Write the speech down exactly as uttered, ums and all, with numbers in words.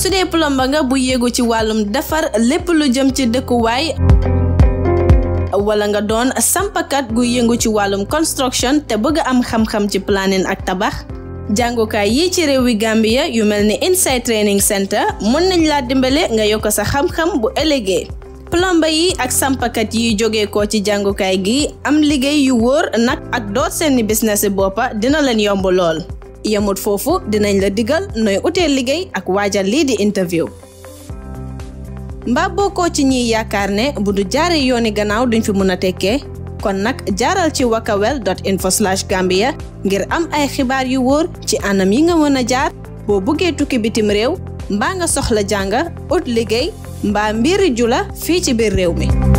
su dee plomba nga bu yéegu ci wàllum defar lépp lu jëm ci dëkkuwaay wala nga doon sampakat gu yëngu ci wàllum construction te bëgg am xam-xam ci planning ak tabax jàngukaay yi ci réewi Gambia yu mel ni Insight Training Center mën nañ laa dimbale nga yokk sa xam-xam bu ëllëgee plomba yi ak sampakat yi jógee ko ci jàngukaay gi am liggéey yu wóor nag ak doot seeni business boppa dina leen yomb lool yemut foofu dinañ la digal nooy utee liggéey ak waajal lii di interview mbaa bokkoo ci ñiy yaakaar ne bu du jaare yooni gannaaw duñ fi mën a tekkee kon nag jaaral ci wakawel dot info slash gambia ngir am ay xibaar yu wóor ci anam yi nga mën a jaar boo buggee tukki bitim réew mbaa nga soxla jàng ut liggéey mbaa mbiri jula fii ci biir réew mi